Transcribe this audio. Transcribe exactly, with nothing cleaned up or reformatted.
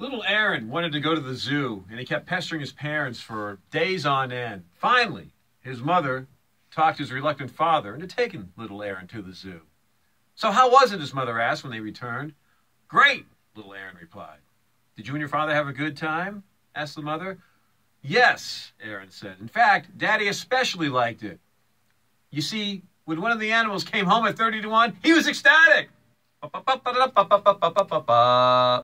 Little Aaron wanted to go to the zoo, and he kept pestering his parents for days on end. Finally, his mother talked his reluctant father into taking little Aaron to the zoo. "So how was it?" his mother asked when they returned. "Great," little Aaron replied. "Did you and your father have a good time?" asked the mother. "Yes," Aaron said. "In fact, Daddy especially liked it. You see, when one of the animals came home at thirty to one, he was ecstatic."